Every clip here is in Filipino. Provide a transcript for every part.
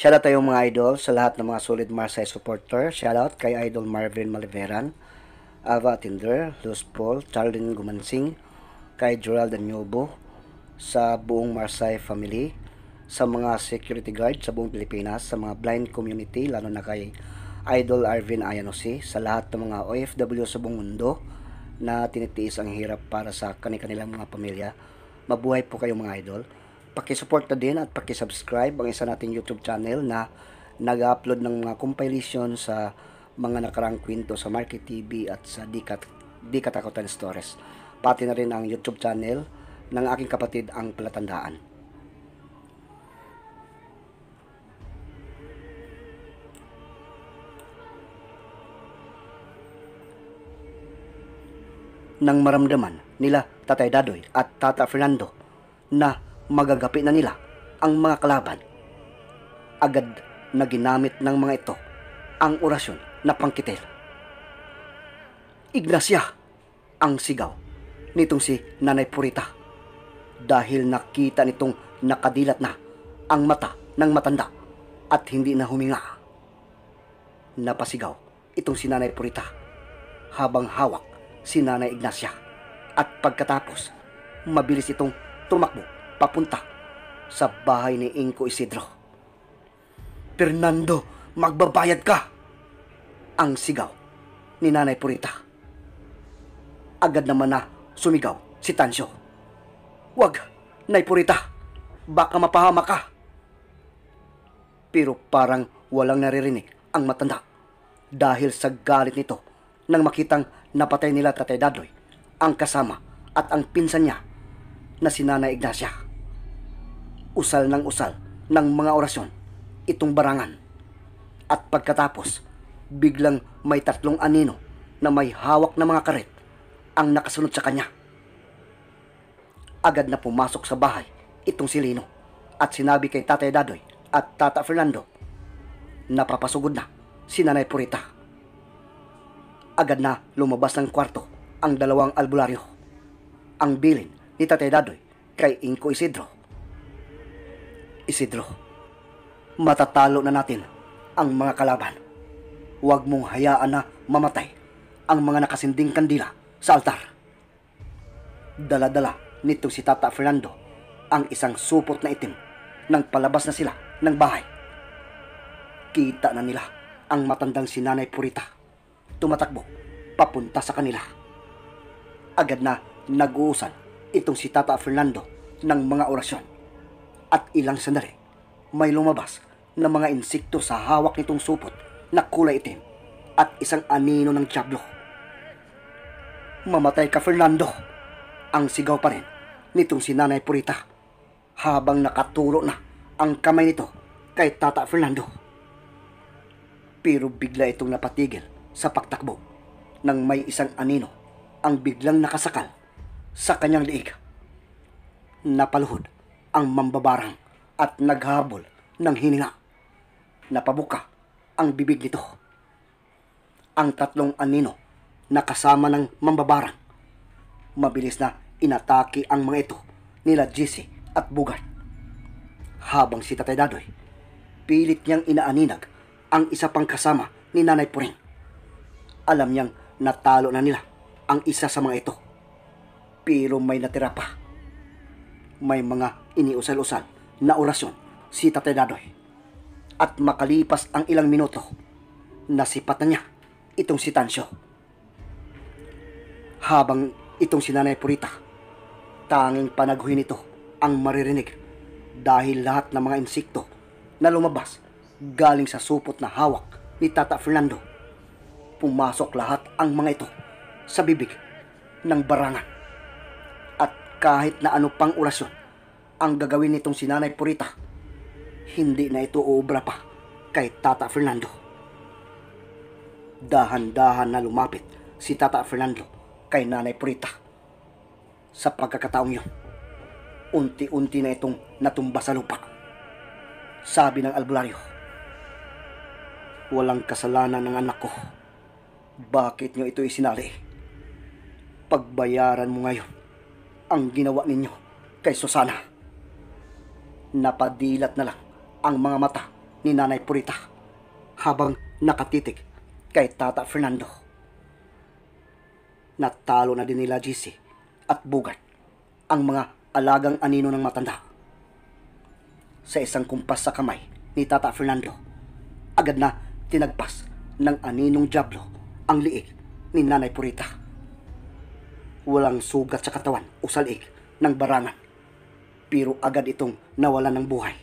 Shoutout tayo mga idol sa lahat ng mga solid Marsay supporter. Shoutout kay Idol Marvin Maliveran, Ava Tinder, Luz Paul, Charlene Gumansing, kay Gerald Anyobo, sa buong Marsay family, sa mga security guard sa buong Pilipinas, sa mga blind community, lalo na kay Idol Arvin Ayanosi, sa lahat ng mga OFW sa buong mundo na tinitiis ang hirap para sa kanilang mga pamilya. Mabuhay po kayo mga idol. Pakisupport na din at pakisubscribe ang isa nating YouTube channel na nag-upload ng mga compilation sa mga nakarang kwento sa Market TV at sa Di Katakutan Stories. Pati na rin ang YouTube channel ng aking kapatid ang Palatandaan. Nang maramdaman nila Tatay Dadoy at Tata Fernando na magagapi na nila ang mga kalaban, agad na ginamit ng mga ito ang orasyon na pangkitil. Ignacia, ang sigaw nitong si Nanay Purita, dahil nakita nitong nakadilat na ang mata ng matanda at hindi na huminga. Napasigaw itong si Nanay Purita habang hawak si Nanay Ignacia, at pagkatapos mabilis itong tumakbo papunta sa bahay ni Inko Isidro. "Fernando, magbabayad ka!" ang sigaw ni Nanay Purita. Agad naman na sumigaw si Tansyo. "Wag, Nay Purita, baka mapahama ka." Pero parang walang naririnig ang matanda dahil sa galit nito nang makitang napatay nila Tatay Dadoy, ang kasama at ang pinsan niya na si Nanay Ignacia. Usal ng mga orasyon itong barangan, at pagkatapos biglang may tatlong anino na may hawak na mga karet ang nakasunod sa kanya. Agad na pumasok sa bahay itong si Lino at sinabi kay Tatay Dadoy at Tata Fernando na papasugod na si Nanay Purita. Agad na lumabas ng kwarto ang dalawang albularyo, ang bilin ni Tatay Dadoy kay Inko Isidro. "Isidro, matatalo na natin ang mga kalaban. Huwag mong hayaan na mamatay ang mga nakasinding kandila sa altar." Dala-dala nito si Tata Fernando ang isang supot na itim nang palabas na sila ng bahay. Kita na nila ang matandang si Nanay Purita tumatakbo papunta sa kanila. Agad na nag-uusan itong si Tata Fernando ng mga orasyon, at ilang sandali may lumabas na mga insekto sa hawak nitong supot na kulay itim at isang anino ng dyablo. "Mamatay ka, Fernando!" ang sigaw pa rin nitong si Nanay Purita habang nakaturo na ang kamay nito kay Tata Fernando. Pero bigla itong napatigil sa pagtakbo nang may isang anino ang biglang nakasakal sa kanyang liig. Napaluhod ang mambabarang at naghabol ng hininga. Napabuka ang bibig nito. Ang tatlong anino na kasama ng mambabarang, mabilis na inatake ang mga ito nila Jesse at Bugard. Habang si Tatay Dadoy, pilit niyang inaaninag ang isa pang kasama ni Nanay Puring. Alam niyang natalo na nila ang isa sa mga ito, pero may natira pa. May mga iniusal-usal na orasyon si Tatay Dadoy, at makalipas ang ilang minuto, nasipat na niya itong si Tansyo. Habang itong si Nanay Purita, tanging panaguhin ito ang maririnig dahil lahat ng mga insekto na lumabas galing sa supot na hawak ni Tata Fernando, pumasok lahat ang mga ito sa bibig ng barangan. At kahit na ano pang orasyon ang gagawin nitong si Nanay Purita, hindi na ito uubra pa kay Tata Fernando. Dahan-dahan na lumapit si Tata Fernando kay Nanay Purita. Sa pagkakataong yun, unti-unti na itong natumba sa lupa. Sabi ng albularyo, "Walang kasalanan ng anak ko. Bakit nyo ito isinali? Pagbayaran mo ngayon ang ginawa ninyo kay Susana." Napadilat na lang ang mga mata ni Nanay Purita habang nakatitig kay Tata Fernando. Natalo na din nila GC at Bugart ang mga alagang anino ng matanda. Sa isang kumpas sa kamay ni Tata Fernando, agad na tinagpas ng aninong Diablo ang liig ni Nanay Purita. Walang sugat sa katawan o sa liig ng barangan, pero agad itong nawalan ng buhay.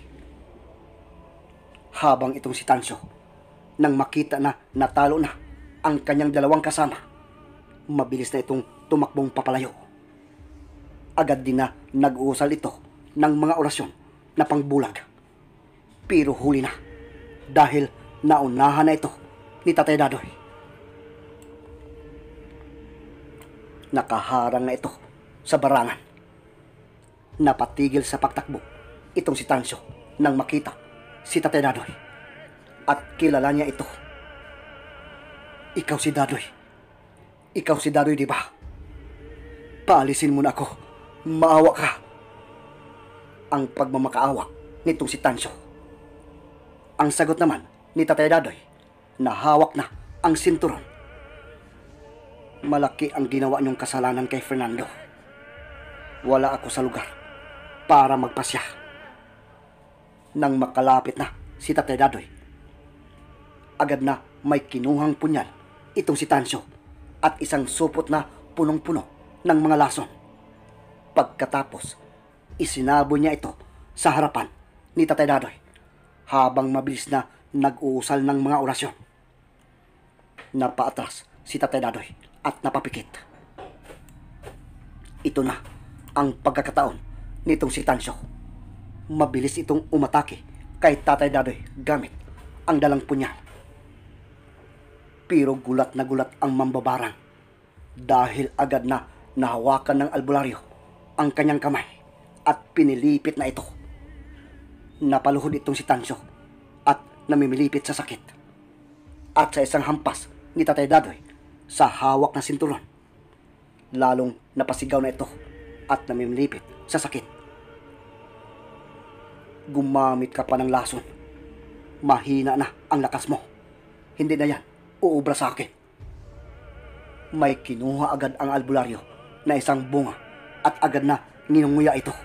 Habang itong si Tansyo, nang makita na natalo na ang kanyang dalawang kasama, mabilis na itong tumakbong papalayo. Agad din na nag-uusal ito ng mga orasyon na pangbulag. Pero huli na dahil naunahan na ito ni Tatay Dadoy. Nakaharang na ito sa barangan. Napatigil sa pagtakbo itong si Tansyo nang makita si Tatay Dadoy at kilala niya ito. Ikaw si Dadoy. Ikaw si Dadoy, di ba? Paalisin mo na ako. Maawa ka. Ang pagmamakaawa nitong si Tansyo. Ang sagot naman ni Tatay Dadoy na hawak na ang sinturon. Malaki ang ginawa niyong kasalanan kay Fernando. Wala ako sa lugar para magpasya. Nang makalapit na si Tatay Dadoy, agad na may kinuhang punyal itong si Tansyo at isang supot na punong-puno ng mga lason. Pagkatapos, isinabo niya ito sa harapan ni Tatay Dadoy habang mabilis na nag-uusal ng mga orasyon. Napaatras si Tatay Dadoy at napapikit. Ito na ang pagkakataon nitong si Tansyo. Mabilis itong umatake kay Tatay Dadoy gamit ang dalang punyal. Pero gulat na gulat ang mambabarang dahil agad na nahawakan ng albularyo ang kanyang kamay at pinilipit na ito. Napaluhod itong si Tansyo at namimilipit sa sakit. At sa isang hampas ni Tatay Dadoy sa hawak na sinturon, lalong napasigaw na ito at namimilipit sa sakit. Gumamit ka pa ng lason. Mahina na ang lakas mo. Hindi na yan uubra sa akin. May kinuha agad ang albularyo na isang bunga at agad na ninunguya ito.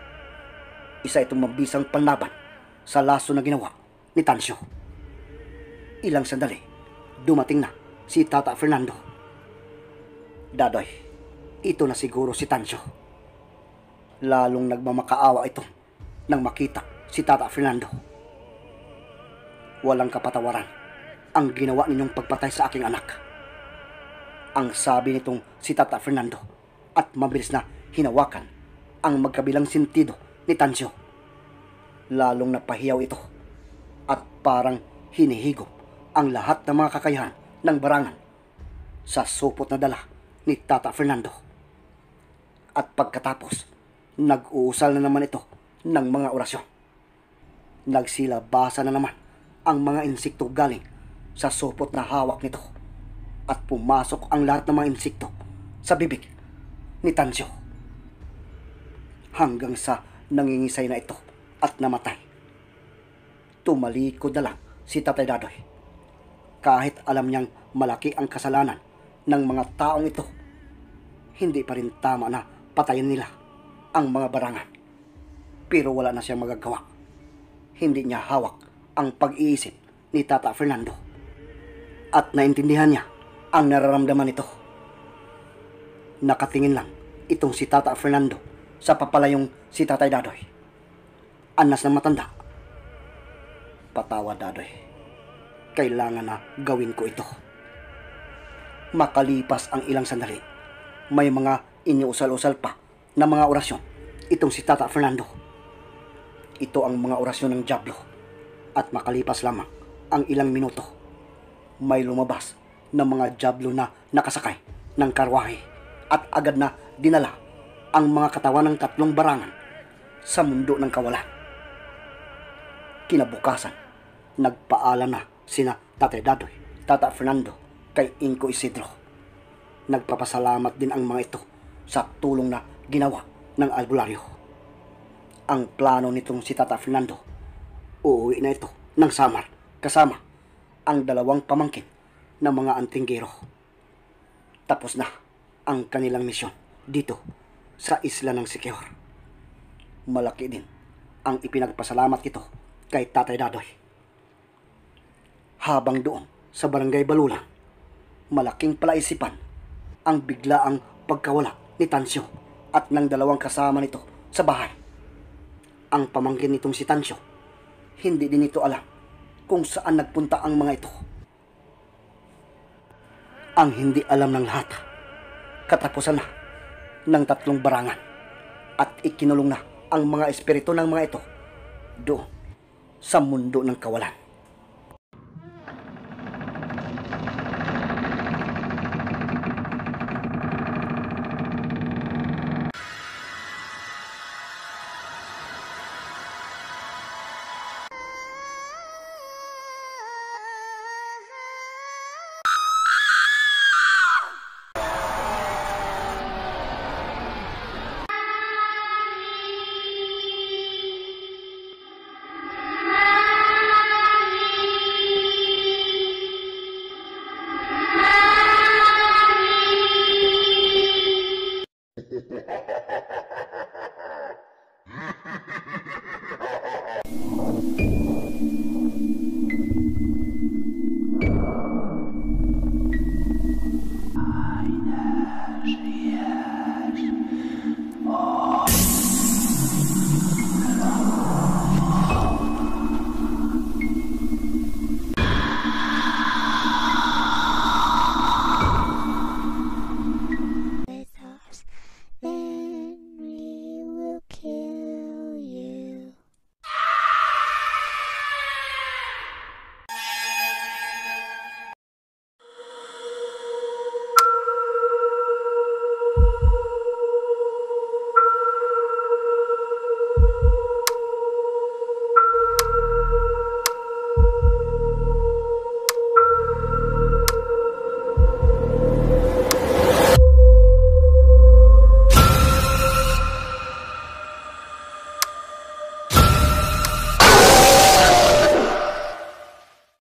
Isa itong mabisang panlaban sa laso na ginawa ni Tansyo. Ilang sandali, dumating na si Tata Fernando. Dadoy, ito na siguro si Tansyo. Lalong nagmamakaawa ito nang makita si Tata Fernando. Walang kapatawaran ang ginawa ninyong pagpatay sa aking anak. Ang sabi nitong si Tata Fernando at mabilis na hinawakan ang magkabilang sentido ni Tansyo. Lalong napahiyaw ito at parang hinihigop ang lahat ng mga kakayahan ng barangan sa supot na dala ni Tata Fernando. At pagkatapos, nag-uusal na naman ito ng mga orasyon. Nagsilabasa na naman ang mga insekto galing sa supot na hawak nito at pumasok ang lahat ng mga insekto sa bibig ni Tansyo. Hanggang sa nangingisay na ito at namatay. Tumalikod na lang si Tatay Dadoy. Kahit alam niyang malaki ang kasalanan ng mga taong ito, hindi pa rin tama na patayin nila ang mga barangan. Pero wala na siyang magagawa. Hindi niya hawak ang pag-iisip ni Tata Fernando. At naintindihan niya ang nararamdaman nito. Nakatingin lang itong si Tata Fernando sa papalayong si Tatay Dadoy. Anas ng matanda. Patawad, Dadoy. Kailangan na gawin ko ito. Makalipas ang ilang sandali, may mga iniusal-usal pa na mga orasyon itong si Tata Fernando. Ito ang mga orasyon ng Diablo. At makalipas lamang ang ilang minuto, may lumabas na mga Diablo na nakasakay ng karwahe at agad na dinala ang mga katawan ng 3 barangan sa mundo ng kawalan. Kinabukasan, nagpaalam na sina Tatay Dadoy, Tata Fernando kay Inko Isidro. Nagpapasalamat din ang mga ito sa tulong na ginawa ng albularyo. Ang plano nitong si Tata Fernando, uuwi na ito ng Samar kasama ang dalawang pamangkin ng mga antinggero. Tapos na ang kanilang misyon dito sa isla ng Siquijor. Malaki din ang ipinagpasalamat nito kay Tatay Dadoy. Habang doon sa barangay Balulan, malaking palaisipan ang biglaang pagkawala ni Tansyo at ng dalawang kasama nito sa bahay. Ang pamangkin nitong si Tansyo, hindi din ito alam kung saan nagpunta ang mga ito. Ang hindi alam ng lahat, katapusan na ng 3 barangan at ikinulong na ang mga espiritu ng mga ito doon sa mundo ng kawalan.